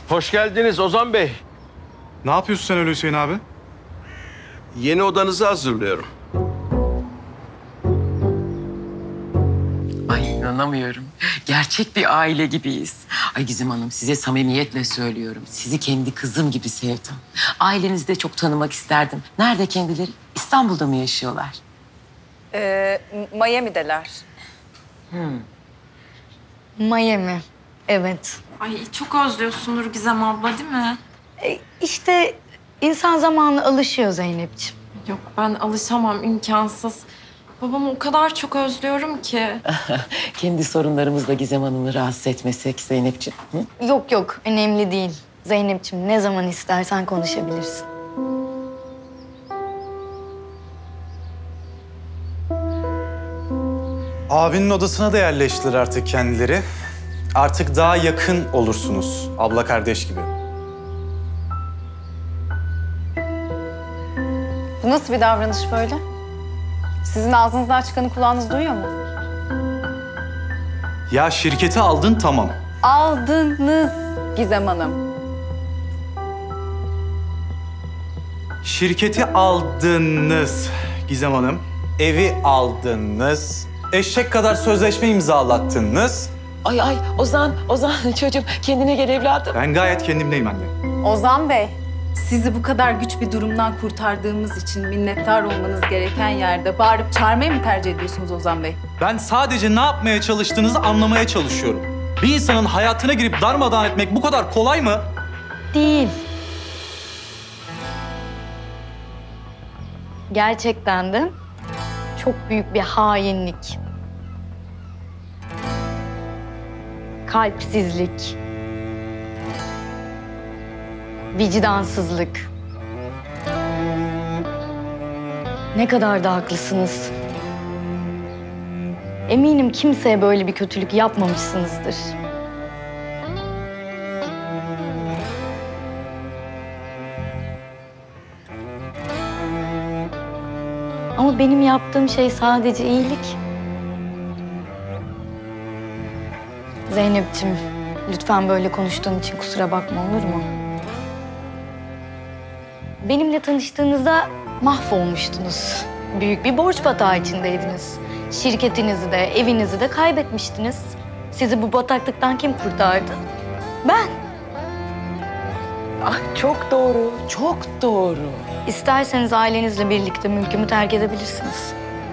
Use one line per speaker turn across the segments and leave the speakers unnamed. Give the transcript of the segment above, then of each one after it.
Hoş geldiniz Ozan Bey.
Ne yapıyorsun sen öyle Hüseyin abi?
Yeni odanızı hazırlıyorum.
Ay inanamıyorum. Gerçek bir aile gibiyiz. Ay Gizem Hanım size samimiyetle söylüyorum. Sizi kendi kızım gibi sevdim. Ailenizi de çok tanımak isterdim. Nerede kendileri? İstanbul'da mı yaşıyorlar?
Miami'deler.
Miami, evet.
Ay çok özlüyorsundur Gizem abla değil mi?
İşte insan zamanla alışıyor Zeynep'ciğim.
Yok ben alışamam imkansız. Babamı o kadar çok özlüyorum ki.
Kendi sorunlarımızla Gizem Hanım'ı rahatsız etmesek Zeynepciğim. Hı?
Yok yok, önemli değil. Zeynep'ciğim ne zaman istersen konuşabilirsin.
Abinin odasına da yerleştiler artık kendileri. Artık daha yakın olursunuz. Abla kardeş gibi.
Bu nasıl bir davranış böyle? Sizin ağzınızdan çıkanı kulağınız duyuyor mu?
Ya şirketi aldın tamam.
Aldınız Gizem Hanım.
Şirketi aldınız Gizem Hanım. Evi aldınız. Eşek kadar sözleşme imzalattınız.
Ay Ozan çocuğum kendine gel evladım.
Ben gayet kendimdeyim anne.
Ozan Bey, sizi bu kadar güç bir durumdan kurtardığımız için minnettar olmanız gereken yerde bağırıp çağırmayı mı tercih ediyorsunuz Ozan Bey?
Ben sadece ne yapmaya çalıştığınızı anlamaya çalışıyorum. Bir insanın hayatına girip darmadağın etmek bu kadar kolay mı?
Değil. Gerçekten de çok büyük bir hainlik. Kalpsizlik. Vicdansızlık. Ne kadar da haklısınız. Eminim kimseye böyle bir kötülük yapmamışsınızdır. Ama benim yaptığım şey sadece iyilik. Zeynep'ciğim, lütfen böyle konuştuğum için kusura bakma olur mu? Benimle tanıştığınızda mahvolmuştunuz. Büyük bir borç batağı içindeydiniz. Şirketinizi de, evinizi de kaybetmiştiniz. Sizi bu bataklıktan kim kurtardı? Ben.
Ah çok doğru, çok doğru.
İsterseniz ailenizle birlikte mülkümü terk edebilirsiniz.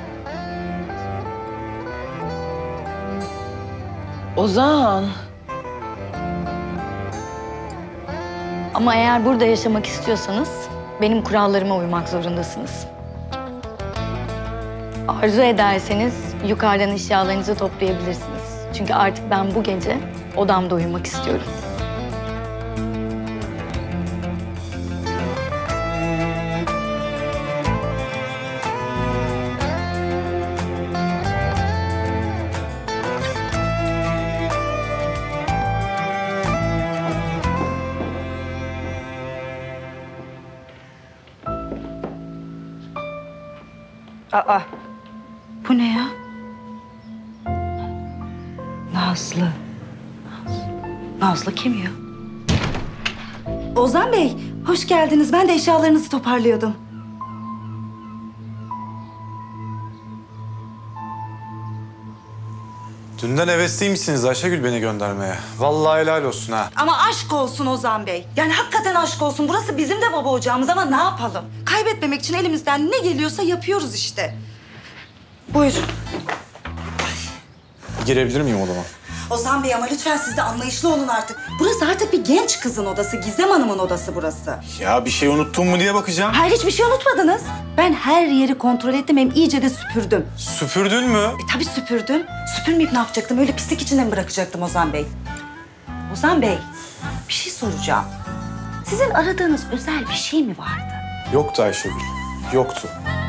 Ozan.
Ama eğer burada yaşamak istiyorsanız benim kurallarıma uymak zorundasınız. Arzu ederseniz yukarıdan eşyalarınızı toplayabilirsiniz. Çünkü artık ben bu gece odamda uyumak istiyorum.
Aa,
Bu ne ya?
Nazlı. Nazlı kim ya?
Ozan Bey, hoş geldiniz. Ben de eşyalarınızı toparlıyordum.
Dünden hevesliymişsiniz Ayşegül beni göndermeye. Vallahi helal olsun ha.
Ama aşk olsun Ozan Bey. Yani hakikaten aşk olsun. Burası bizim de baba ocağımız ama ne yapalım? Kaybetmemek için elimizden ne geliyorsa yapıyoruz işte. Buyurun.
Girebilir miyim odama?
Ozan Bey ama lütfen siz de anlayışlı olun artık. Burası artık bir genç kızın odası. Gizem Hanım'ın odası burası.
Ya bir şey unuttun mu diye bakacağım.
Hayır, hiçbir şey unutmadınız. Ben her yeri kontrol ettim, hem iyice de süpürdüm.
Süpürdün mü?
Tabii süpürdüm. Süpürmeyip ne yapacaktım? Öyle pislik içinde mi bırakacaktım Ozan Bey? Ozan Bey, bir şey soracağım. Sizin aradığınız özel bir şey mi vardı?
Yoktu Ayşegül. Yoktu.